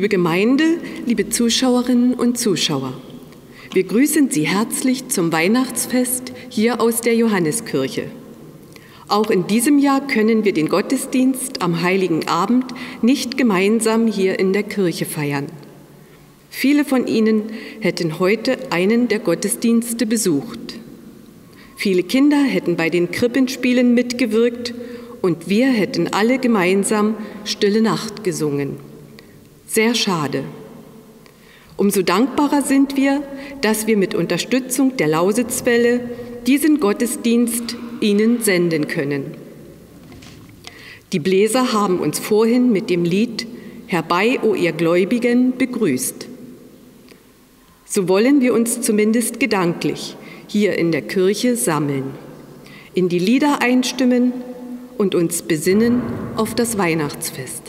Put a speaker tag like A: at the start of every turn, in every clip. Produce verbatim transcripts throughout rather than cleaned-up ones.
A: Liebe Gemeinde, liebe Zuschauerinnen und Zuschauer, wir grüßen Sie herzlich zum Weihnachtsfest hier aus der Johanneskirche. Auch in diesem Jahr können wir den Gottesdienst am Heiligen Abend nicht gemeinsam hier in der Kirche feiern. Viele von Ihnen hätten heute einen der Gottesdienste besucht. Viele Kinder hätten bei den Krippenspielen mitgewirkt und wir hätten alle gemeinsam Stille Nacht gesungen. Sehr schade. Umso dankbarer sind wir, dass wir mit Unterstützung der Lausitzwelle diesen Gottesdienst Ihnen senden können. Die Bläser haben uns vorhin mit dem Lied »Herbei, o ihr Gläubigen« begrüßt. So wollen wir uns zumindest gedanklich hier in der Kirche sammeln, in die Lieder einstimmen und uns besinnen auf das Weihnachtsfest.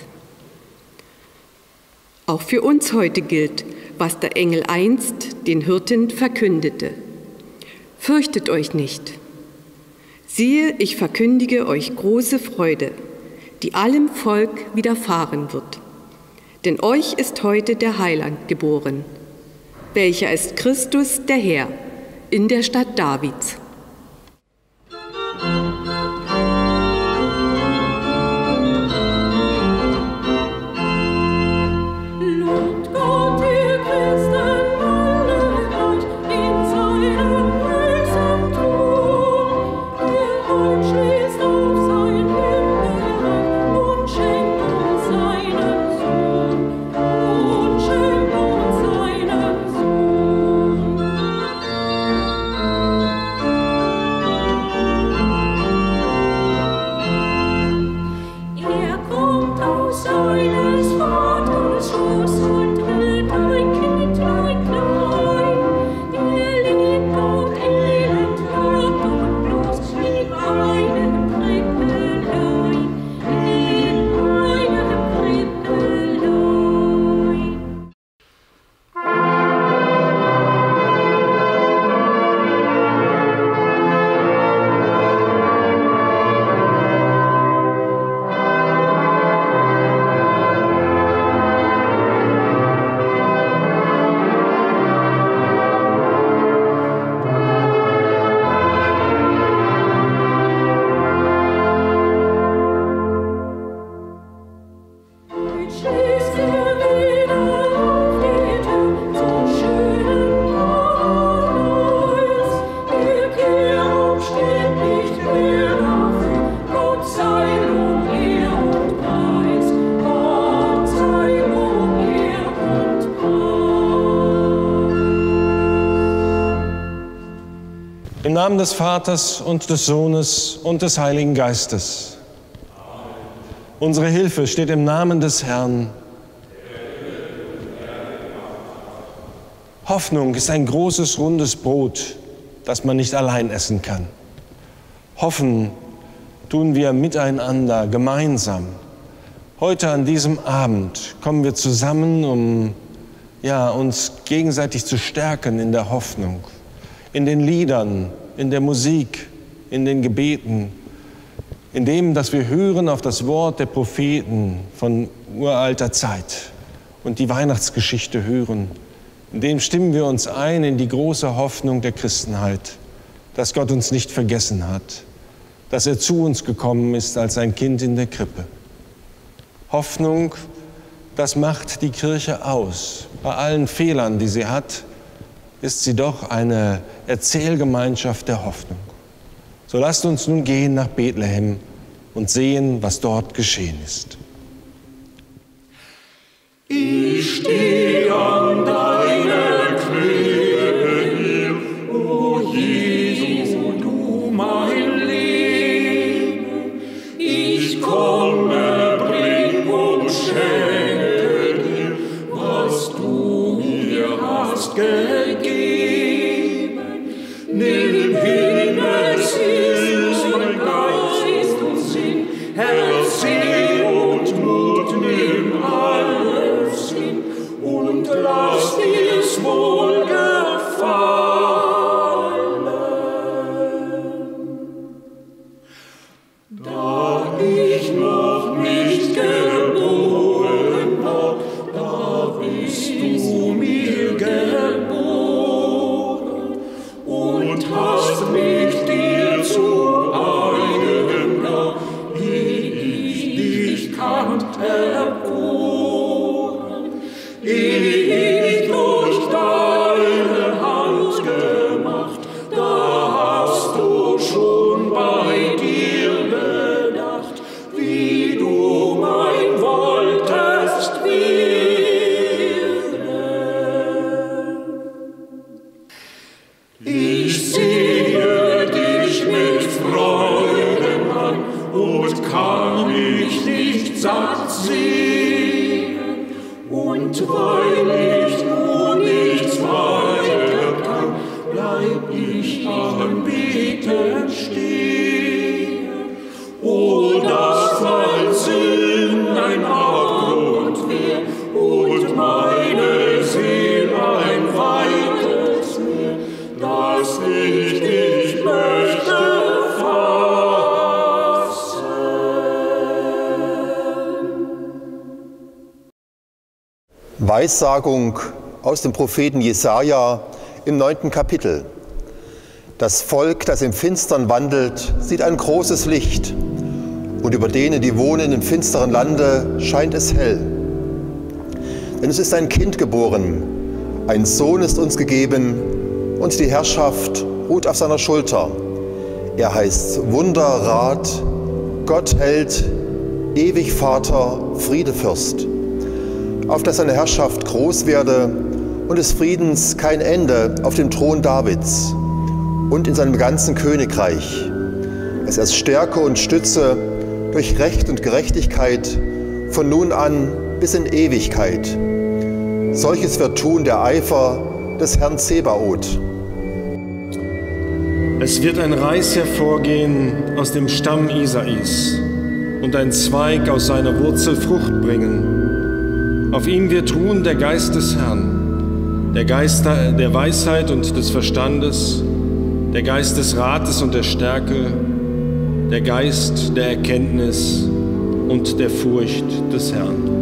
A: Auch für uns heute gilt, was der Engel einst den Hirten verkündete. Fürchtet euch nicht. Siehe, ich verkündige euch große Freude, die allem Volk widerfahren wird. Denn euch ist heute der Heiland geboren, welcher ist Christus der Herr in der Stadt Davids.
B: Im Namen des Vaters und des Sohnes und des Heiligen Geistes. Amen. Unsere Hilfe steht im Namen des Herrn. Hoffnung ist ein großes, rundes Brot, das man nicht allein essen kann. Hoffen tun wir miteinander, gemeinsam. Heute an diesem Abend kommen wir zusammen, um ja, uns gegenseitig zu stärken in der Hoffnung. In den Liedern, in der Musik, in den Gebeten, in dem, dass wir hören auf das Wort der Propheten von uralter Zeit und die Weihnachtsgeschichte hören. In dem stimmen wir uns ein in die große Hoffnung der Christenheit, dass Gott uns nicht vergessen hat, dass er zu uns gekommen ist als ein Kind in der Krippe. Hoffnung, das macht die Kirche aus. Bei allen Fehlern, die sie hat, ist sie doch eine Erzählgemeinschaft der Hoffnung. So lasst uns nun gehen nach Bethlehem und sehen, was dort geschehen ist.
C: Ich stehe an deiner Krippe, o Jesu, du mein Leben. Ich komme, bring und schenke dir, was du mir hast gegeben. Nimm Himmels, Hilfe, Geist und Sinn, Herz, Seh und Mut, nimm alles hin und lass dir's wohl gefallen. Da ich noch nicht geboren war, da
D: Weissagung aus dem Propheten Jesaja im neunten Kapitel. Das Volk, das im Finstern wandelt, sieht ein großes Licht, und über denen, die wohnen im finsteren Lande, scheint es hell. Denn es ist ein Kind geboren, ein Sohn ist uns gegeben, und die Herrschaft ruht auf seiner Schulter. Er heißt Wunderrat, Gott Held, ewig Vater, Friedefürst. Auf dass seine Herrschaft groß werde und des Friedens kein Ende auf dem Thron Davids und in seinem ganzen Königreich. Es erst stärke und stütze durch Recht und Gerechtigkeit von nun an bis in Ewigkeit. Solches wird tun der Eifer des Herrn Zebaoth.
B: Es wird ein Reis hervorgehen aus dem Stamm Isais und ein Zweig aus seiner Wurzel Frucht bringen. Auf ihm wird ruhen der Geist des Herrn, der Geist der Weisheit und des Verstandes, der Geist des Rates und der Stärke, der Geist der Erkenntnis und der Furcht des Herrn.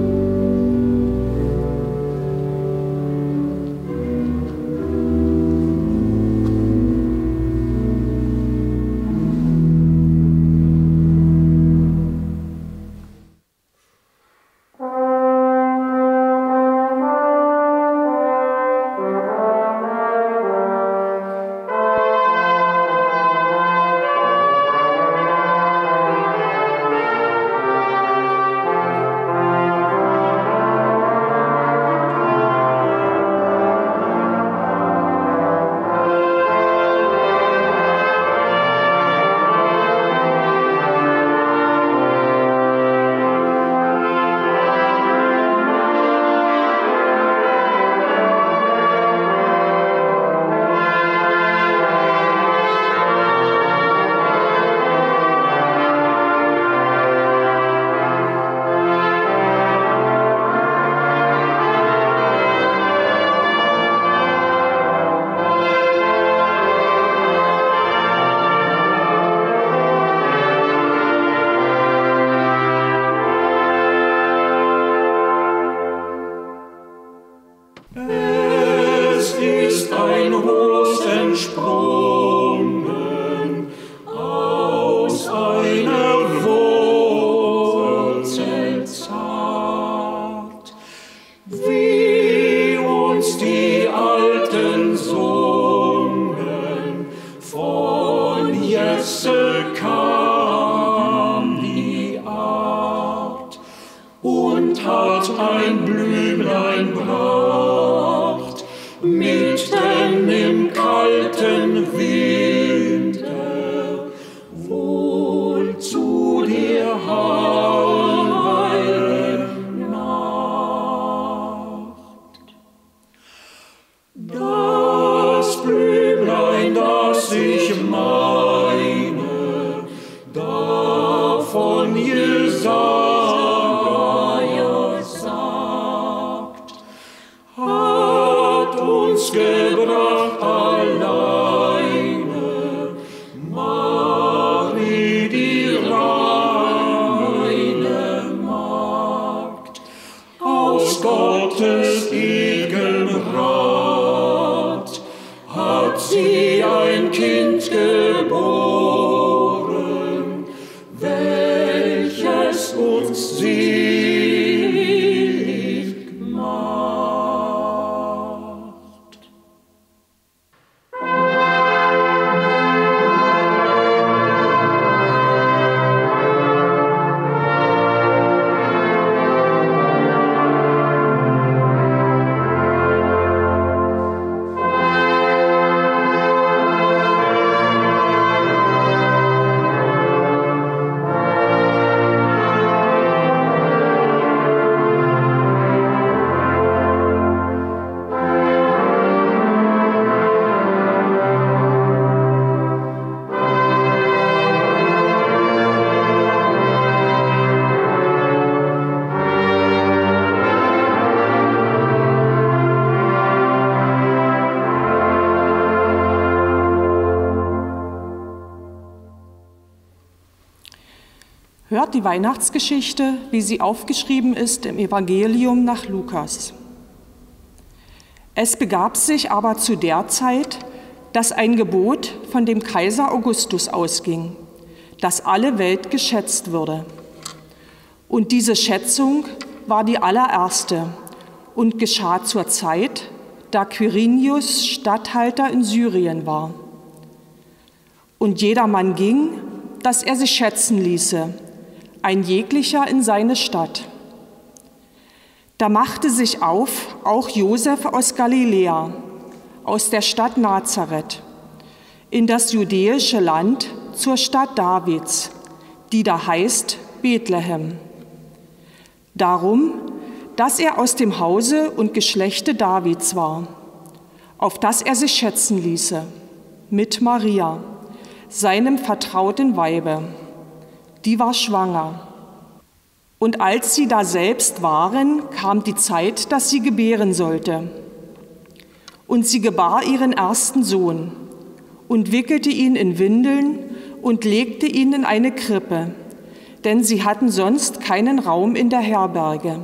E: Hört die Weihnachtsgeschichte, wie sie aufgeschrieben ist im Evangelium nach Lukas. Es begab sich aber zu der Zeit, dass ein Gebot von dem Kaiser Augustus ausging, dass alle Welt geschätzt würde. Und diese Schätzung war die allererste und geschah zur Zeit, da Quirinius Statthalter in Syrien war. Und jedermann ging, dass er sich schätzen ließe, ein jeglicher in seine Stadt. Da machte sich auf auch Josef aus Galiläa, aus der Stadt Nazareth, in das judäische Land zur Stadt Davids, die da heißt Bethlehem. Darum, dass er aus dem Hause und Geschlechte Davids war, auf das er sich schätzen ließe, mit Maria, seinem vertrauten Weibe. Die war schwanger. Und als sie da selbst waren, kam die Zeit, dass sie gebären sollte. Und sie gebar ihren ersten Sohn und wickelte ihn in Windeln und legte ihn in eine Krippe, denn sie hatten sonst keinen Raum in der Herberge.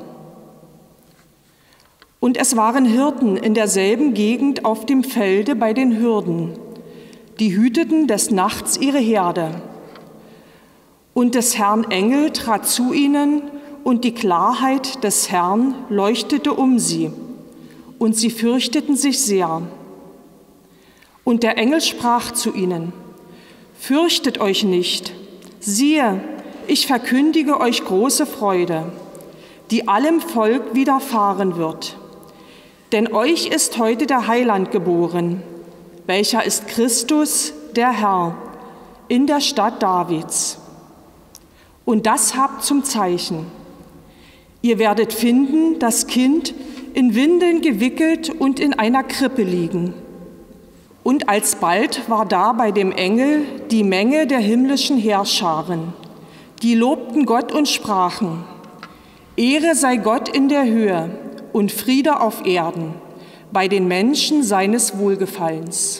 E: Und es waren Hirten in derselben Gegend auf dem Felde bei den Hürden, die hüteten des Nachts ihre Herde. Und des Herrn Engel trat zu ihnen, und die Klarheit des Herrn leuchtete um sie, und sie fürchteten sich sehr. Und der Engel sprach zu ihnen: Fürchtet euch nicht, siehe, ich verkündige euch große Freude, die allem Volk widerfahren wird. Denn euch ist heute der Heiland geboren, welcher ist Christus, der Herr, in der Stadt Davids. Und das habt zum Zeichen: Ihr werdet finden, das Kind in Windeln gewickelt und in einer Krippe liegen. Und alsbald war da bei dem Engel die Menge der himmlischen Heerscharen, die lobten Gott und sprachen: Ehre sei Gott in der Höhe und Friede auf Erden, bei den Menschen seines Wohlgefallens.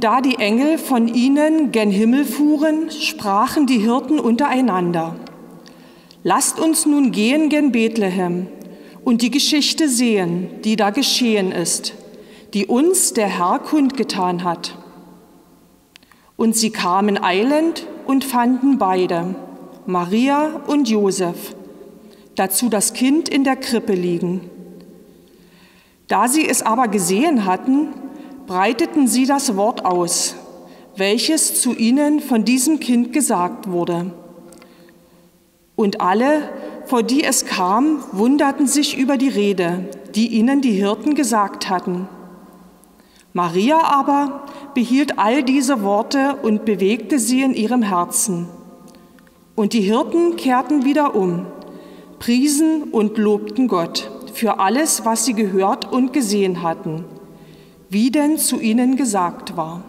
E: da die Engel von ihnen gen Himmel fuhren, sprachen die Hirten untereinander: Lasst uns nun gehen gen Bethlehem und die Geschichte sehen, die da geschehen ist, die uns der Herr kundgetan hat. Und sie kamen eilend und fanden beide, Maria und Josef, dazu das Kind in der Krippe liegen. Da sie es aber gesehen hatten, breiteten sie das Wort aus, welches zu ihnen von diesem Kind gesagt wurde. Und alle, vor die es kam, wunderten sich über die Rede, die ihnen die Hirten gesagt hatten. Maria aber behielt all diese Worte und bewegte sie in ihrem Herzen. Und die Hirten kehrten wieder um, priesen und lobten Gott für alles, was sie gehört und gesehen hatten, wie denn zu ihnen gesagt war.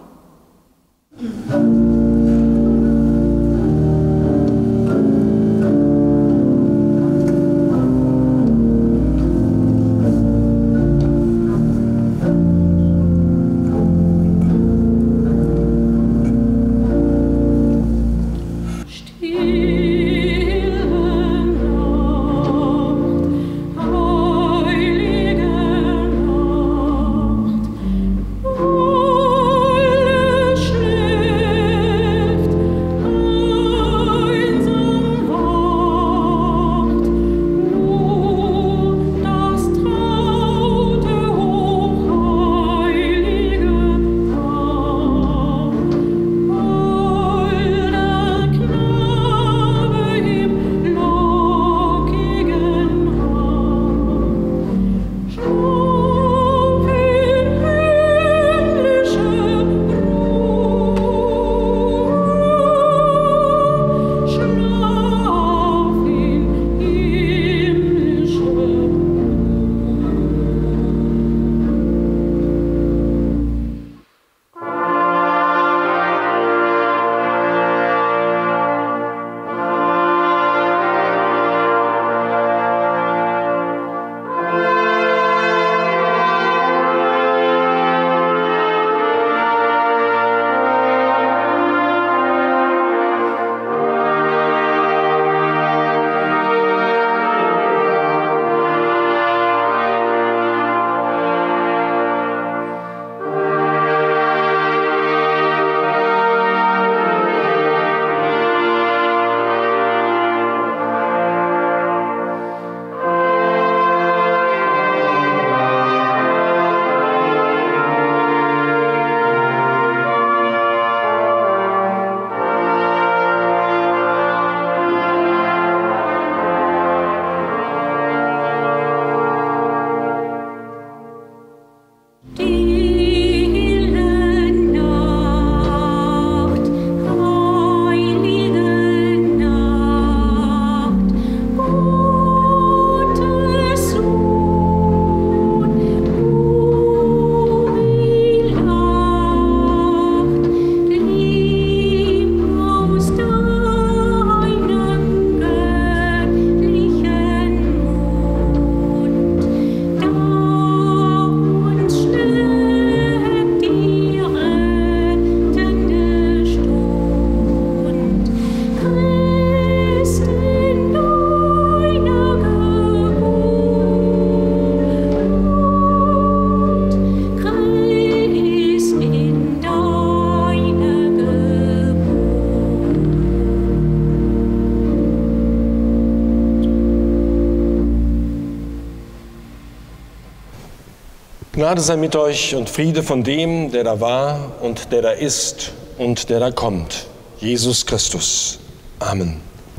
B: Gnade sei mit euch und Friede von dem, der da war und der da ist und der da kommt, Jesus Christus. Amen.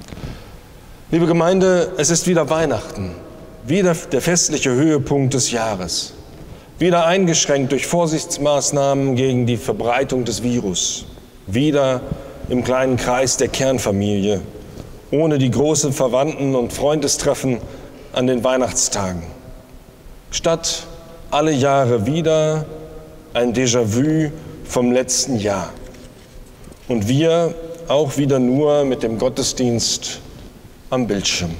B: Liebe Gemeinde, es ist wieder Weihnachten, wieder der festliche Höhepunkt des Jahres, wieder eingeschränkt durch Vorsichtsmaßnahmen gegen die Verbreitung des Virus, wieder im kleinen Kreis der Kernfamilie, ohne die großen Verwandten- und Freundestreffen an den Weihnachtstagen. Statt alle Jahre wieder ein Déjà-vu vom letzten Jahr. Und wir auch wieder nur mit dem Gottesdienst am Bildschirm.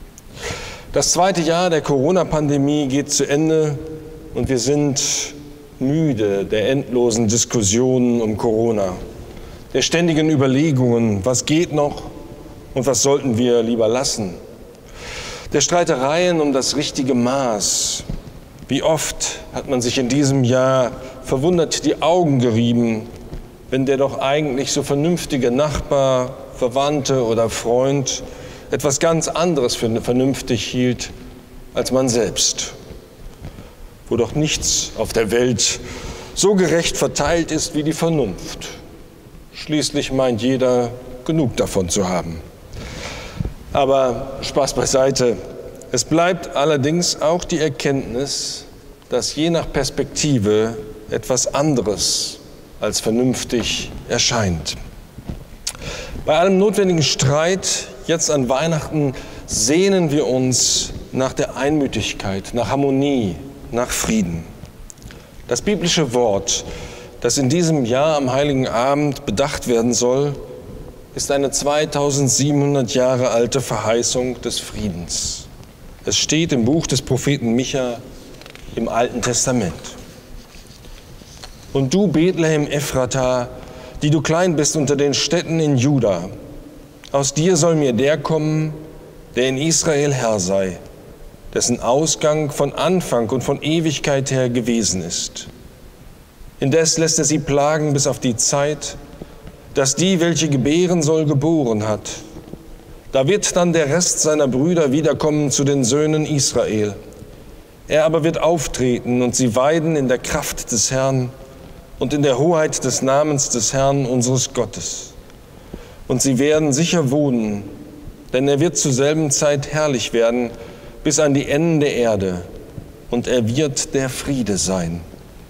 B: Das zweite Jahr der Corona-Pandemie geht zu Ende und wir sind müde der endlosen Diskussionen um Corona, der ständigen Überlegungen, was geht noch und was sollten wir lieber lassen, der Streitereien um das richtige Maß. Wie oft hat man sich in diesem Jahr verwundert die Augen gerieben, wenn der doch eigentlich so vernünftige Nachbar, Verwandte oder Freund etwas ganz anderes für vernünftig hielt als man selbst. Wo doch nichts auf der Welt so gerecht verteilt ist wie die Vernunft. Schließlich meint jeder, genug davon zu haben. Aber Spaß beiseite. Es bleibt allerdings auch die Erkenntnis, dass je nach Perspektive etwas anderes als vernünftig erscheint. Bei allem notwendigen Streit jetzt an Weihnachten sehnen wir uns nach der Einmütigkeit, nach Harmonie, nach Frieden. Das biblische Wort, das in diesem Jahr am Heiligen Abend bedacht werden soll, ist eine zweitausendsiebenhundert Jahre alte Verheißung des Friedens. Es steht im Buch des Propheten Micha im Alten Testament. Und du, Bethlehem Ephrata, die du klein bist unter den Städten in Juda, aus dir soll mir der kommen, der in Israel Herr sei, dessen Ausgang von Anfang und von Ewigkeit her gewesen ist. Indes lässt er sie plagen bis auf die Zeit, dass die, welche gebären soll, geboren hat. Da wird dann der Rest seiner Brüder wiederkommen zu den Söhnen Israel. Er aber wird auftreten und sie weiden in der Kraft des Herrn und in der Hoheit des Namens des Herrn unseres Gottes. Und sie werden sicher wohnen, denn er wird zur selben Zeit herrlich werden, bis an die Enden der Erde, und er wird der Friede sein.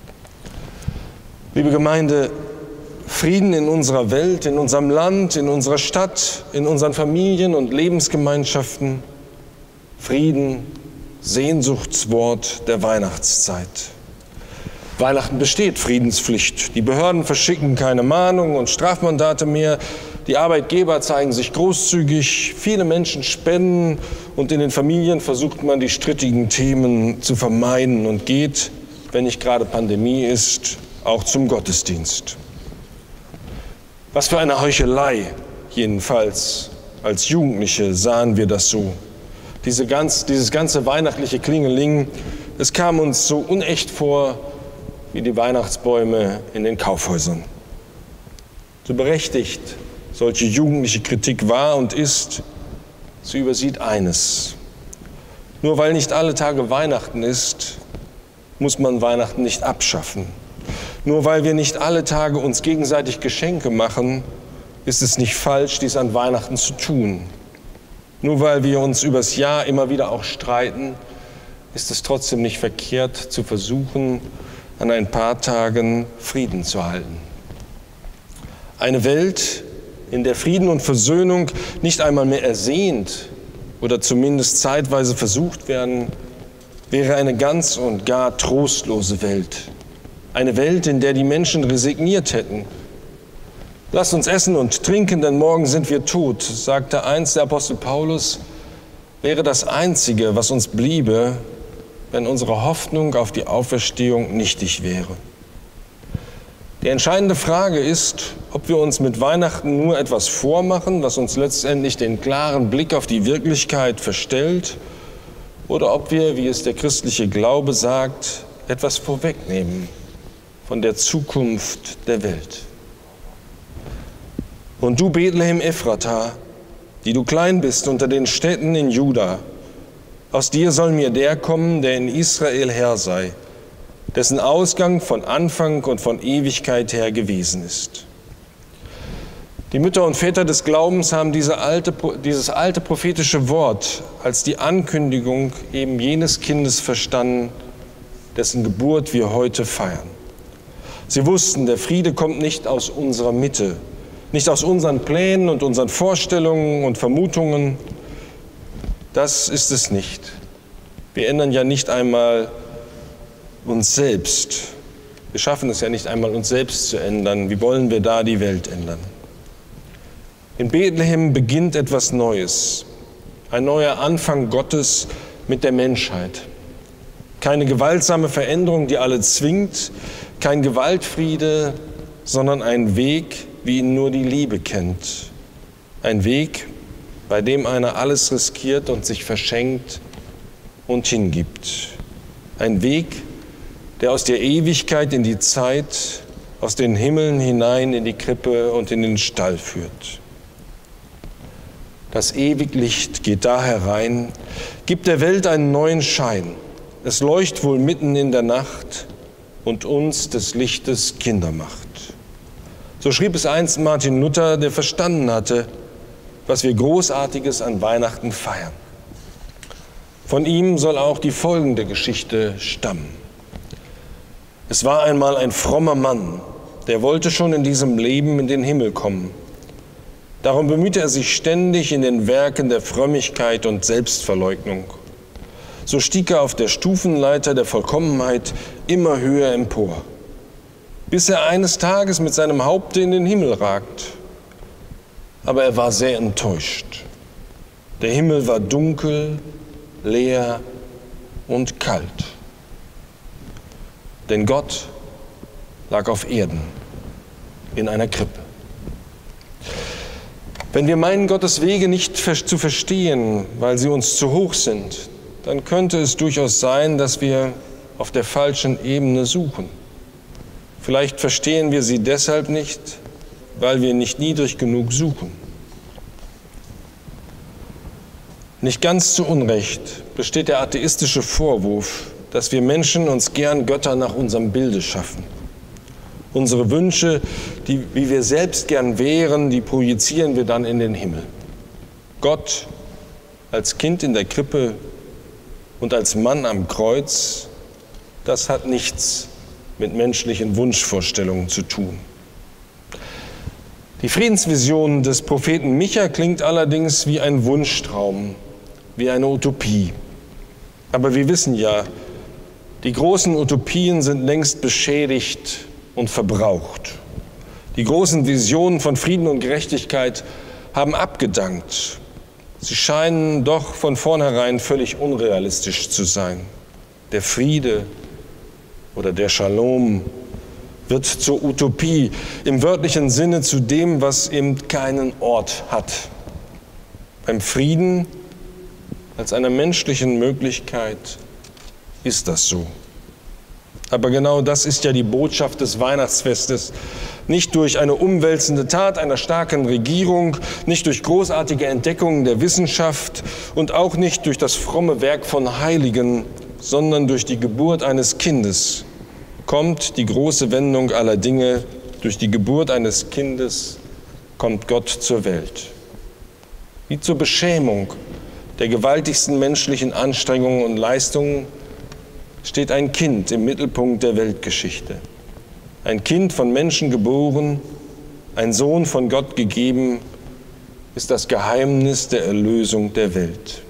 B: Liebe Gemeinde, Frieden in unserer Welt, in unserem Land, in unserer Stadt, in unseren Familien und Lebensgemeinschaften. Frieden, Sehnsuchtswort der Weihnachtszeit. Weihnachten besteht Friedenspflicht. Die Behörden verschicken keine Mahnungen und Strafmandate mehr. Die Arbeitgeber zeigen sich großzügig. Viele Menschen spenden und in den Familien versucht man, die strittigen Themen zu vermeiden und geht, wenn nicht gerade Pandemie ist, auch zum Gottesdienst. Was für eine Heuchelei, jedenfalls als Jugendliche sahen wir das so. Diese ganz, dieses ganze weihnachtliche Klingeling, es kam uns so unecht vor wie die Weihnachtsbäume in den Kaufhäusern. So berechtigt solche jugendliche Kritik war und ist, sie übersieht eines. Nur weil nicht alle Tage Weihnachten ist, muss man Weihnachten nicht abschaffen. Nur weil wir nicht alle Tage uns gegenseitig Geschenke machen, ist es nicht falsch, dies an Weihnachten zu tun. Nur weil wir uns übers Jahr immer wieder auch streiten, ist es trotzdem nicht verkehrt, zu versuchen, an ein paar Tagen Frieden zu halten. Eine Welt, in der Frieden und Versöhnung nicht einmal mehr ersehnt oder zumindest zeitweise versucht werden, wäre eine ganz und gar trostlose Welt. Eine Welt, in der die Menschen resigniert hätten. Lasst uns essen und trinken, denn morgen sind wir tot, sagte einst der Apostel Paulus, wäre das Einzige, was uns bliebe, wenn unsere Hoffnung auf die Auferstehung nichtig wäre. Die entscheidende Frage ist, ob wir uns mit Weihnachten nur etwas vormachen, was uns letztendlich den klaren Blick auf die Wirklichkeit verstellt, oder ob wir, wie es der christliche Glaube sagt, etwas vorwegnehmen von der Zukunft der Welt. Und du, Bethlehem Ephrata, die du klein bist unter den Städten in Juda, aus dir soll mir der kommen, der in Israel Herr sei, dessen Ausgang von Anfang und von Ewigkeit her gewesen ist. Die Mütter und Väter des Glaubens haben diese alte, dieses alte prophetische Wort als die Ankündigung eben jenes Kindes verstanden, dessen Geburt wir heute feiern. Sie wussten, der Friede kommt nicht aus unserer Mitte, nicht aus unseren Plänen und unseren Vorstellungen und Vermutungen. Das ist es nicht. Wir ändern ja nicht einmal uns selbst. Wir schaffen es ja nicht einmal, uns selbst zu ändern. Wie wollen wir da die Welt ändern? In Bethlehem beginnt etwas Neues. Ein neuer Anfang Gottes mit der Menschheit. Keine gewaltsame Veränderung, die alle zwingt, kein Gewaltfriede, sondern ein Weg, wie ihn nur die Liebe kennt. Ein Weg, bei dem einer alles riskiert und sich verschenkt und hingibt. Ein Weg, der aus der Ewigkeit in die Zeit, aus den Himmeln hinein in die Krippe und in den Stall führt. Das Ewiglicht geht da herein, gibt der Welt einen neuen Schein. Es leuchtet wohl mitten in der Nacht und uns des Lichtes Kinder macht. So schrieb es einst Martin Luther, der verstanden hatte, was wir Großartiges an Weihnachten feiern. Von ihm soll auch die folgende Geschichte stammen. Es war einmal ein frommer Mann, der wollte schon in diesem Leben in den Himmel kommen. Darum bemühte er sich ständig in den Werken der Frömmigkeit und Selbstverleugnung. So stieg er auf der Stufenleiter der Vollkommenheit immer höher empor, bis er eines Tages mit seinem Haupte in den Himmel ragt. Aber er war sehr enttäuscht. Der Himmel war dunkel, leer und kalt. Denn Gott lag auf Erden, in einer Krippe. Wenn wir meinen, Gottes Wege nicht zu verstehen, weil sie uns zu hoch sind, dann könnte es durchaus sein, dass wir auf der falschen Ebene suchen. Vielleicht verstehen wir sie deshalb nicht, weil wir nicht niedrig genug suchen. Nicht ganz zu Unrecht besteht der atheistische Vorwurf, dass wir Menschen uns gern Götter nach unserem Bilde schaffen. Unsere Wünsche, die, wie wir selbst gern wären, die projizieren wir dann in den Himmel. Gott als Kind in der Krippe und als Mann am Kreuz, das hat nichts mit menschlichen Wunschvorstellungen zu tun. Die Friedensvision des Propheten Micha klingt allerdings wie ein Wunschtraum, wie eine Utopie. Aber wir wissen ja, die großen Utopien sind längst beschädigt und verbraucht. Die großen Visionen von Frieden und Gerechtigkeit haben abgedankt. Sie scheinen doch von vornherein völlig unrealistisch zu sein. Der Friede oder der Shalom wird zur Utopie, im wörtlichen Sinne zu dem, was eben keinen Ort hat. Beim Frieden als einer menschlichen Möglichkeit ist das so. Aber genau das ist ja die Botschaft des Weihnachtsfestes. Nicht durch eine umwälzende Tat einer starken Regierung, nicht durch großartige Entdeckungen der Wissenschaft und auch nicht durch das fromme Werk von Heiligen, sondern durch die Geburt eines Kindes kommt die große Wendung aller Dinge. Durch die Geburt eines Kindes kommt Gott zur Welt. Wie zur Beschämung der gewaltigsten menschlichen Anstrengungen und Leistungen steht ein Kind im Mittelpunkt der Weltgeschichte. Ein Kind von Menschen geboren, ein Sohn von Gott gegeben, ist das Geheimnis der Erlösung der Welt.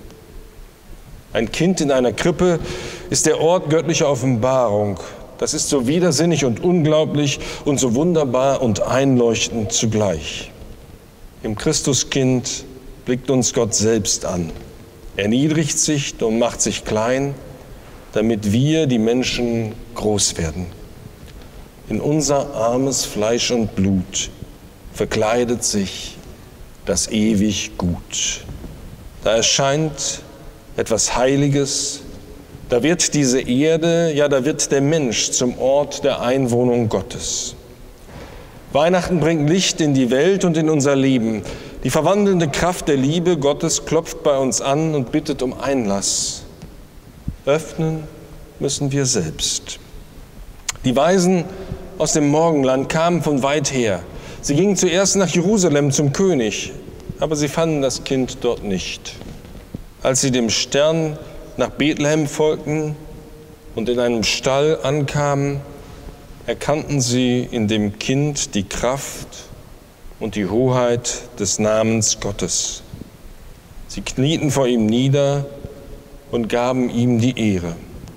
B: Ein Kind in einer Krippe ist der Ort göttlicher Offenbarung. Das ist so widersinnig und unglaublich und so wunderbar und einleuchtend zugleich. Im Christuskind blickt uns Gott selbst an. Er erniedrigt sich und macht sich klein, damit wir, die Menschen, groß werden. In unser armes Fleisch und Blut verkleidet sich das ewig Gut. Da erscheint etwas Heiliges, da wird diese Erde, ja, da wird der Mensch zum Ort der Einwohnung Gottes. Weihnachten bringt Licht in die Welt und in unser Leben. Die verwandelnde Kraft der Liebe Gottes klopft bei uns an und bittet um Einlass. Öffnen müssen wir selbst. Die Weisen aus dem Morgenland kamen von weit her. Sie gingen zuerst nach Jerusalem zum König, aber sie fanden das Kind dort nicht. Als sie dem Stern nach Bethlehem folgten und in einem Stall ankamen, erkannten sie in dem Kind die Kraft und die Hoheit des Namens Gottes. Sie knieten vor ihm nieder und gaben ihm die Ehre.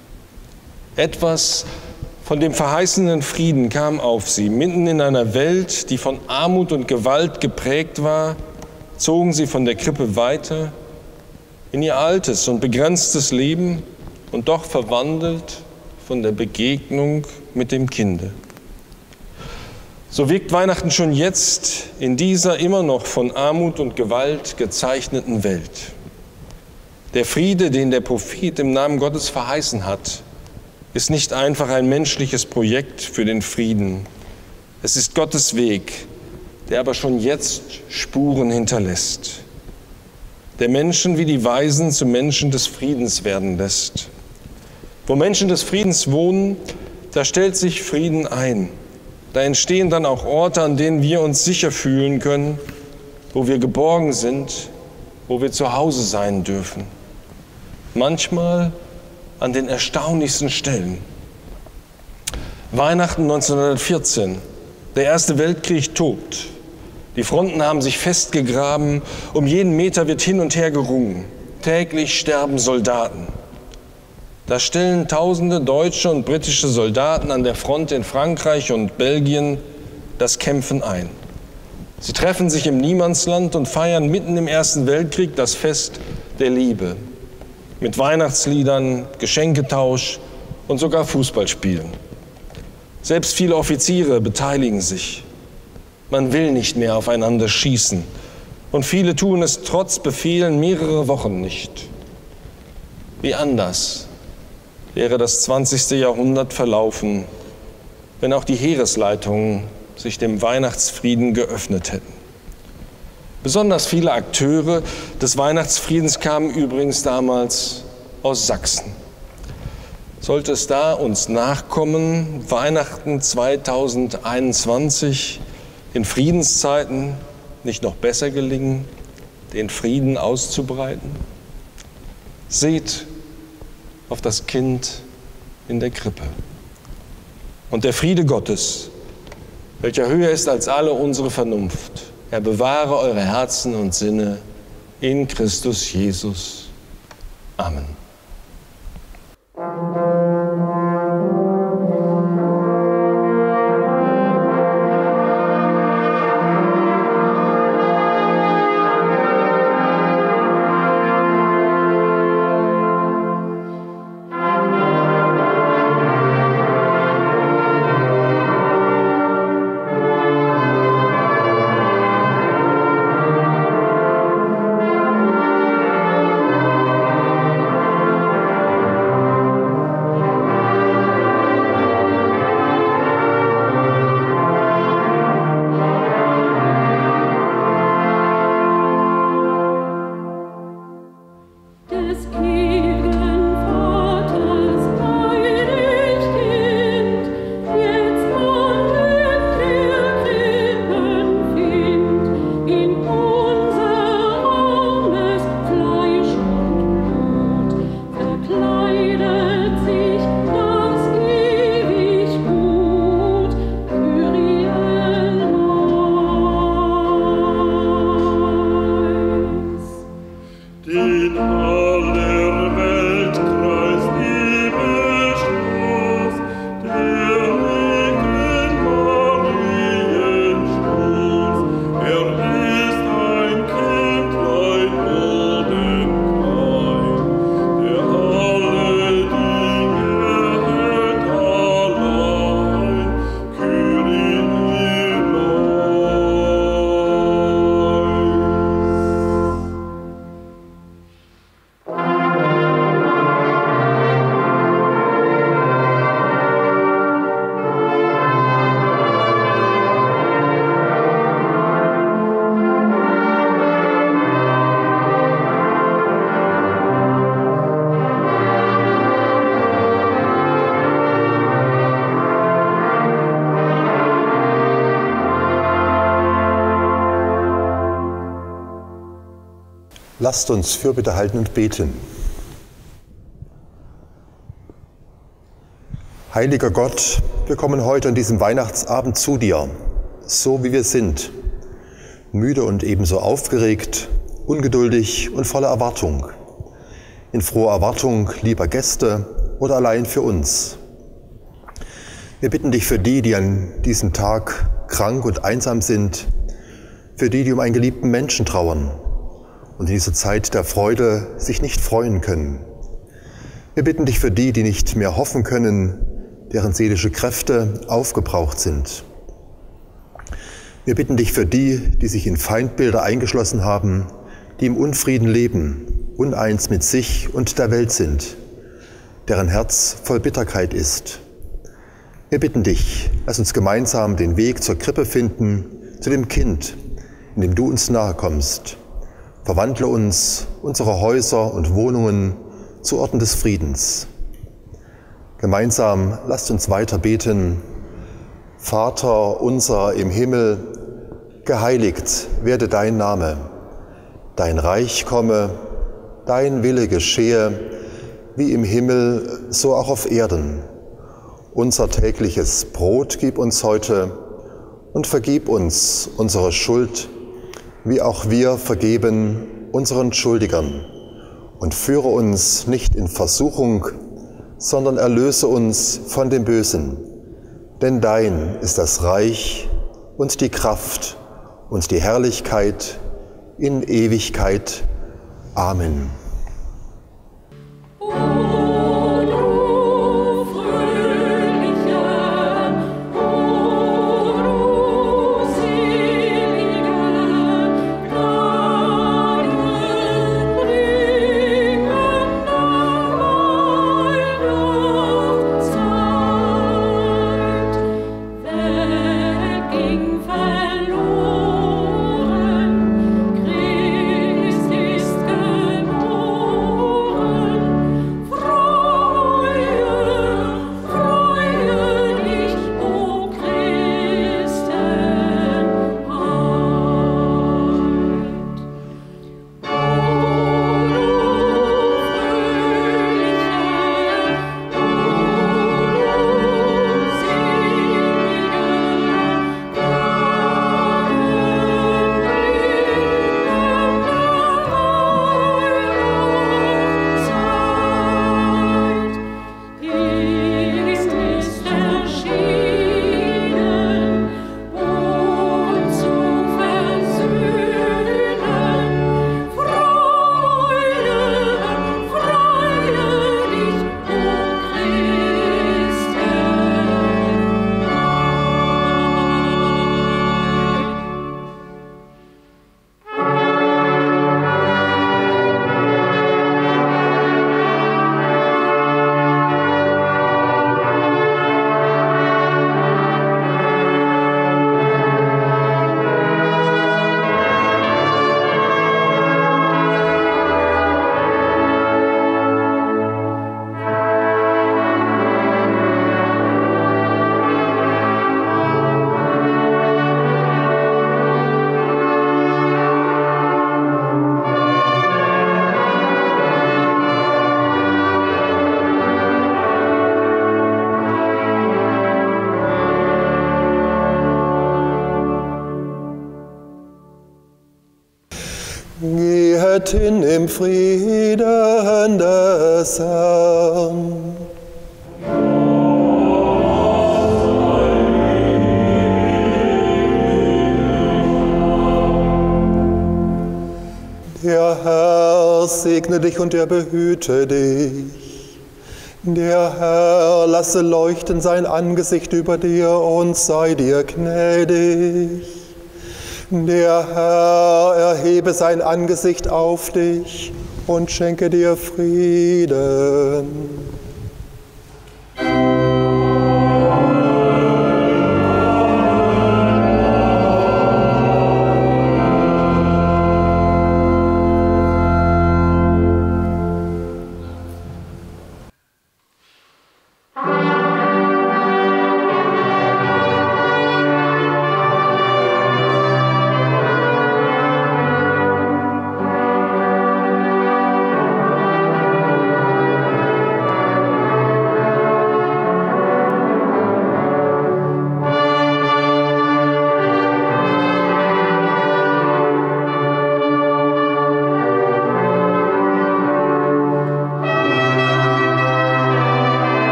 B: Etwas von dem verheißenen Frieden kam auf sie. Mitten in einer Welt, die von Armut und Gewalt geprägt war, zogen sie von der Krippe weiter in ihr altes und begrenztes Leben und doch verwandelt von der Begegnung mit dem Kinde. So wirkt Weihnachten schon jetzt in dieser immer noch von Armut und Gewalt gezeichneten Welt. Der Friede, den der Prophet im Namen Gottes verheißen hat, ist nicht einfach ein menschliches Projekt für den Frieden. Es ist Gottes Weg, der aber schon jetzt Spuren hinterlässt, der Menschen wie die Weisen zu Menschen des Friedens werden lässt. Wo Menschen des Friedens wohnen, da stellt sich Frieden ein. Da entstehen dann auch Orte, an denen wir uns sicher fühlen können, wo wir geborgen sind, wo wir zu Hause sein dürfen. Manchmal an den erstaunlichsten Stellen. Weihnachten neunzehnhundertvierzehn. Der Erste Weltkrieg tobt. Die Fronten haben sich festgegraben. Um jeden Meter wird hin und her gerungen. Täglich sterben Soldaten. Da stellen tausende deutsche und britische Soldaten an der Front in Frankreich und Belgien das Kämpfen ein. Sie treffen sich im Niemandsland und feiern mitten im Ersten Weltkrieg das Fest der Liebe. Mit Weihnachtsliedern, Geschenketausch und sogar Fußballspielen. Selbst viele Offiziere beteiligen sich. Man will nicht mehr aufeinander schießen. Und viele tun es trotz Befehlen mehrere Wochen nicht. Wie anders wäre das zwanzigste Jahrhundert verlaufen, wenn auch die Heeresleitungen sich dem Weihnachtsfrieden geöffnet hätten. Besonders viele Akteure des Weihnachtsfriedens kamen übrigens damals aus Sachsen. Sollte es da uns nachkommen, Weihnachten zweitausendeinundzwanzig in Friedenszeiten nicht noch besser gelingen, den Frieden auszubreiten? Seht auf das Kind in der Krippe. Und der Friede Gottes, welcher höher ist als alle unsere Vernunft, er bewahre eure Herzen und Sinne in Christus Jesus. Amen.
D: Lasst uns Fürbitte halten und beten. Heiliger Gott, wir kommen heute an diesem Weihnachtsabend zu dir, so wie wir sind, müde und ebenso aufgeregt, ungeduldig und voller Erwartung, in froher Erwartung lieber Gäste oder allein für uns. Wir bitten dich für die, die an diesem Tag krank und einsam sind, für die, die um einen geliebten Menschen trauern und in dieser Zeit der Freude sich nicht freuen können, Wir bitten dich für die, die nicht mehr hoffen können, deren seelische Kräfte aufgebraucht sind. Wir bitten dich für die, die sich in Feindbilder eingeschlossen haben, die im Unfrieden leben, uneins mit sich und der Welt sind, deren Herz voll Bitterkeit ist. Wir bitten dich, lass uns gemeinsam den Weg zur Krippe finden, zu dem Kind, in dem du uns nahe kommst. Verwandle uns, unsere Häuser und Wohnungen zu Orten des Friedens. Gemeinsam lasst uns weiter beten. Vater unser im Himmel, geheiligt werde dein Name. Dein Reich komme, dein Wille geschehe, wie im Himmel, so auch auf Erden. Unser tägliches Brot gib uns heute und vergib uns unsere Schuld, wie auch wir vergeben unseren Schuldigern. Und führe uns nicht in Versuchung, sondern erlöse uns von dem Bösen. Denn dein ist das Reich und die Kraft und die Herrlichkeit in Ewigkeit. Amen. Gehet hin im Frieden des Herrn. Der Herr segne dich und er behüte dich. Der Herr lasse leuchten sein Angesicht über dir und sei dir gnädig. Der Herr erhebe sein Angesicht auf dich und schenke dir Frieden.